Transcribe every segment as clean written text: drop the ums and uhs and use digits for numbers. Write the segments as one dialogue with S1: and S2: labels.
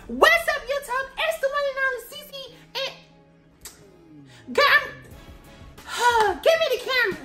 S1: What's up, YouTube? It's the one and only Cece, and girl, give me the camera.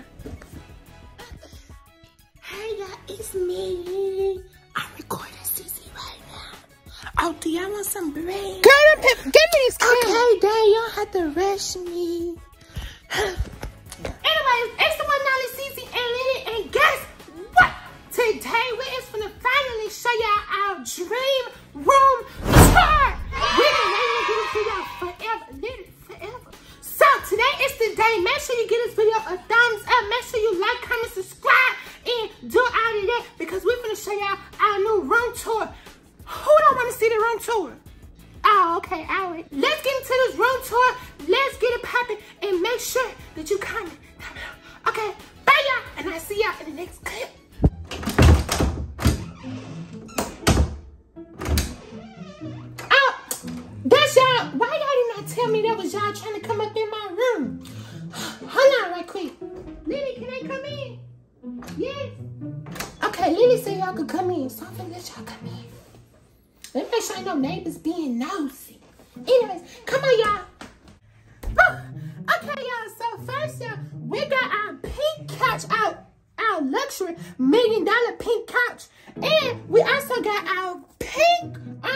S1: Hey y'all, it's me. I'm recording Cece right now. Oh, do y'all want some bread?
S2: Girl, give me this camera.
S1: Okay, Dad, you don't have to rush me. Anyways, it's the one and only Cece and Lily, and guess what? Today we is gonna finally show y'all our dream room tour. We've been waiting to get this video forever, literally forever. So today is the day. Make sure you give this video a thumbs up. Make sure you like, comment, subscribe, and do all of that because we're gonna show y'all our new room tour. Who don't want to see the room tour? Oh, okay, all right. Let's get into this room tour. Let's get it popping and make sure that you comment. Okay, bye y'all, and I'll see y'all in the next clip. Oh, that's y'all. Why y'all did not tell me that was y'all trying to come up in my room? Hold on right quick. Lily, can I come in? Yes. Okay, Lily said y'all could come in, so I'm gonna let y'all come in. Let me make sure ain't no neighbors being nosy. Anyways, come on, y'all. Okay, y'all. So first, y'all, we got our pink couch, our luxury $1 million pink couch, and we also got our pink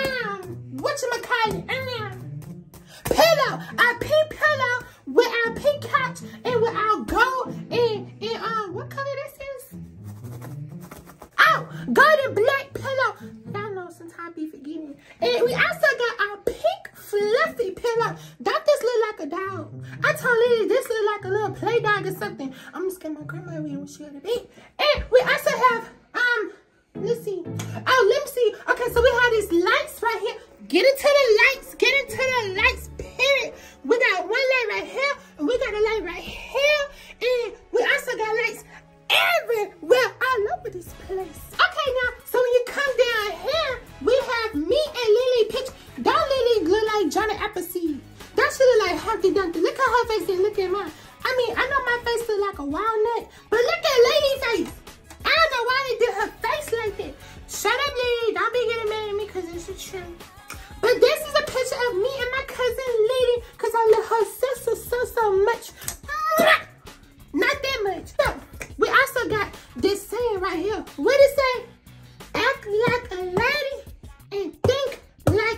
S1: pillow, our pink pillow with our pink couch and with our gold and what color this is? Oh, gold and black pillow. Y'all know sometimes I be forgetting. And we also got our pink fluffy pillow. Don't this look like a dog? I told Lily this look like a little play dog or something. I'm just getting my grandma in when she had a baby. And we also have let's see. Oh, let me see. Okay, so we have these lights right here. Get into the lights. Get into the lights, period. We got one light right here, and we got a light right here, and we also got lights everywhere all over this place. Okay, now, so when you come down here, we have me and Lily picture. Don't Lily look like Johnny Appleseed? That should look like Humpty Dumpty. Look at her face and look at mine. I mean, I know my face look like a walnut, but look at Lily's face. I don't know why they did her face like that. Shut up, Lily. Don't be getting mad at me because it's the truth. But this is a picture of me and my cousin Lily because I love her sister so much. Not that much. So, we also got this saying right here. What it say? Act like a lady and think like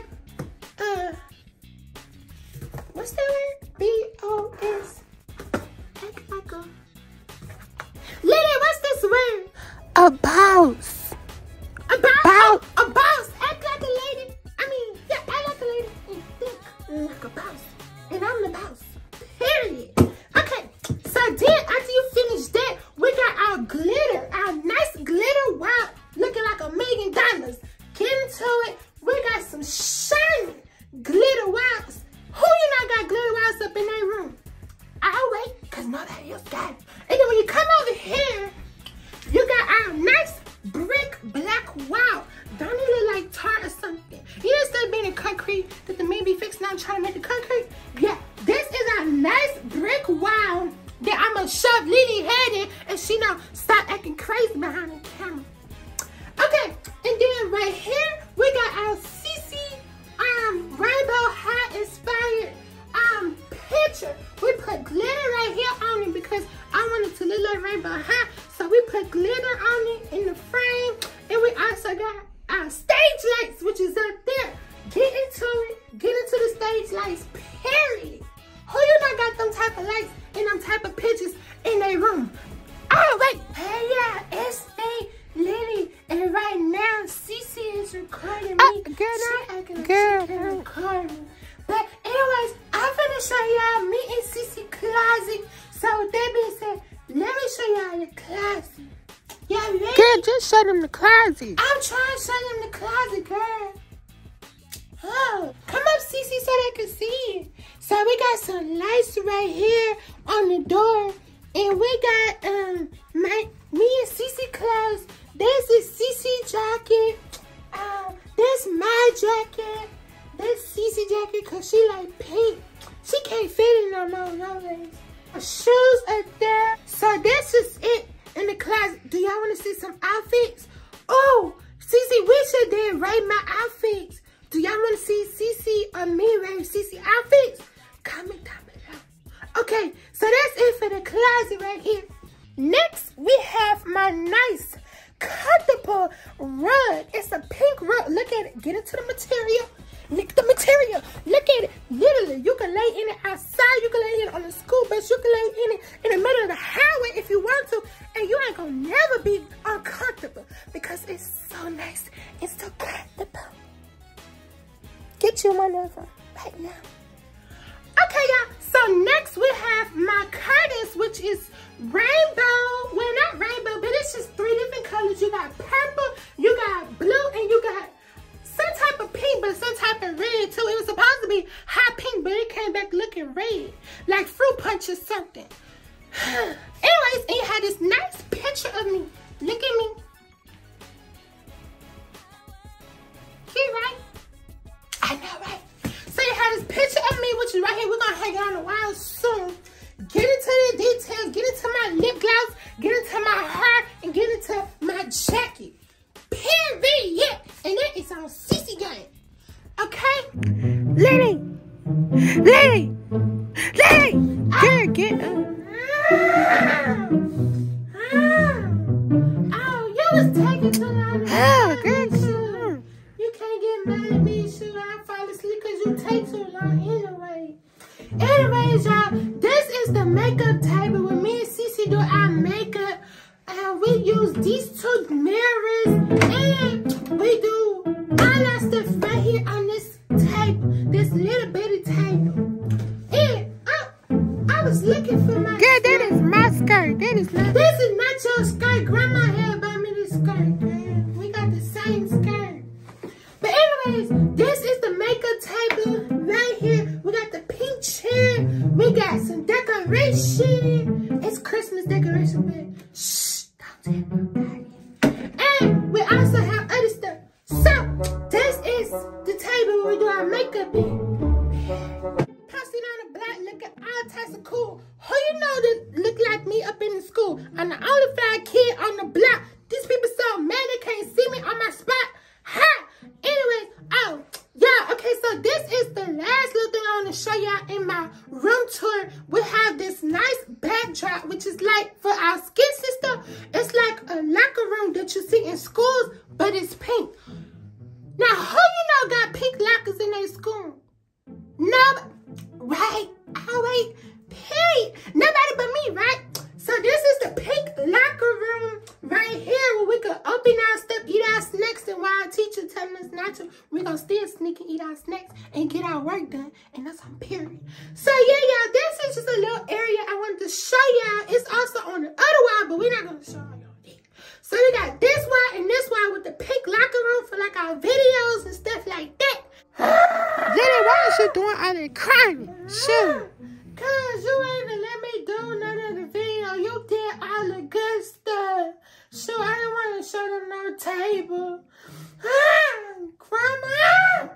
S1: what's that word? B-O-S. Act like a Lily, what's this word?
S2: A boss.
S1: A boss? A boss. Act like a lady. I mean, yeah, act like a lady and think like a boss. And I'm the boss. Period. Okay, so then after you finish that, we got our glitter, our nice glitter wow, looking like $1 million. Get into it. We got some shiny glitter wows. Who you not got glitter wows up in their room? I'll wait, because nobody else got it. And then when you come over here, you got our nice brick black wow. Don't it look like tar or something? You know, instead of being a concrete that the man be fixing out trying to make the concrete? Yeah, this is a nice brick wow that I'm going to shove Lily head in and she know stop acting crazy behind the camera. Okay, and then right here, we got our Cece Rainbow High inspired picture. We put glitter right here on it because I wanted to look like Rainbow High. So we put glitter on it in the frame. And we also got our stage lights, which is up there. Get into it. Get into the stage lights, period. Who you not got them type of lights and them type of pictures in their room? Oh, wait. Hey, yeah, it's me, Lily. And right now, Cece is recording me.
S2: Girl.
S1: But anyways, I'm gonna show y'all me and Cece closet. So with that being said, let me show y'all the closet. Y'all ready?
S2: Girl, just show them the closet.
S1: I'm trying to show them the closet, girl. Oh, come up, Cece, so they can see it. So we got some lights right here on the door. And we got me and Cece clothes. There's a Cece jacket. There's my jacket. This Cece jacket, cause she like pink. She can't fit it no more nowadays. Her shoes are there. So this is it in the closet. Do y'all want to see some outfits? Oh, Cece, we should then rate my outfits. Do Do y'all want to see CC or me wearing CC outfits? Comment down below. Okay, so that's it for the closet right here. Next, we have my nice, comfortable rug. It's a pink rug. Look at it. Get into the material. Look at the material. Look at it. Literally, you can lay in it outside. You can lay in it on the school bus. You can lay in it in the middle of the highway if you want to. And you ain't gonna never be uncomfortable because it's so nice. It's so comfortable. Get you one of them right now. Okay, y'all. So next we have my curtains, which is rainbow. Well, not rainbow, but it's just 3 different colors. You got purple, you got blue, and you got some type of pink, but some type of red too. It was supposed to be hot pink, but it came back looking red, like fruit punch or something. Anyways, and you had this nice picture of me. Look at me. Cute, right? I know, right? So you have this picture of me, which is right here. We're gonna hang it on the wall soon. Get into the details. Get into my lip gloss. Get into my hair, and get into my jacket. Period. And that is on CC Gang. Okay?
S2: Lily! Lily! Lily! Girl, get up.
S1: Oh, you was taking too long.
S2: Oh, good.
S1: You can't get mad at me, shoot. I fall asleep because you take too long anyway. Anyways, y'all, this is the makeup table where me and CC do our makeup. And we use these 2 mirrors. And we do all our stuff right here on this table. This little bitty table. And I was looking for my
S2: Girl, that is my skirt. That is not.
S1: This is not your skirt. Grandma had bought me this skirt. We got the same skirt. But anyways, this is the makeup table right here. We got the pink chair. We got some decoration. It's Christmas decoration, but shh, don't tell nobody. And we also have other stuff. So, this is the table where we do our makeup in. Posted on the block, looking all types of cool. Who you know that look like me up in the school? I'm the only fly kid on the block. These people so mad they can't see me on my spot. Ha! Anyways, oh, yeah, okay, so this is the last little thing I want to show y'all in my room tour. We have this nice backdrop, which is like for our skit system. It's like a locker room that you see in schools, but it's pink. Now, who you know got pink lockers in their school? Nobody, right? Oh, wait, period. Nobody but me, right? So this is the pink locker room right here where we can open our stuff, eat our snacks, and while our teacher telling us not to, we're going to still sneak and eat our snacks and get our work done. And that's on period. So yeah, y'all, this is just a little area I wanted to show y'all. It's also on the other wall, but we're not going to show y'all that. So we got this wall and this wall with the pink locker room for like our videos and stuff like that.
S2: Lily, why is you doing all that crying? Shoot.
S1: Cause you ain't even let me do none of the video. You did all the good stuff. So I didn't want to show them no table. Grandma.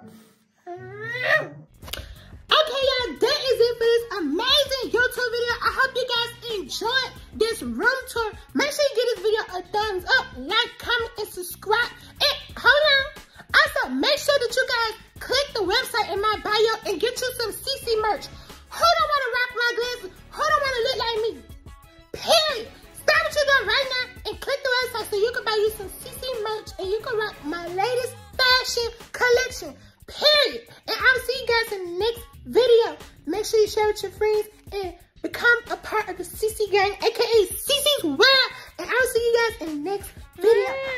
S1: Okay, y'all, that is it for this amazing YouTube video. I hope you guys enjoyed this room tour. Make sure you give this video a thumbs up, like, comment, and subscribe. And hold on. Also, make sure that you guys click the website in my bio and get you some CC merch. Who don't want to rock my glasses? Who don't want to look like me? Period. Stop what you're doing right now and click the website so you can buy you some CC merch and you can rock my latest fashion collection. Period. And I'll see you guys in the next video. Make sure you share with your friends and become a part of the CC Gang, aka CC's World. And I'll see you guys in the next video.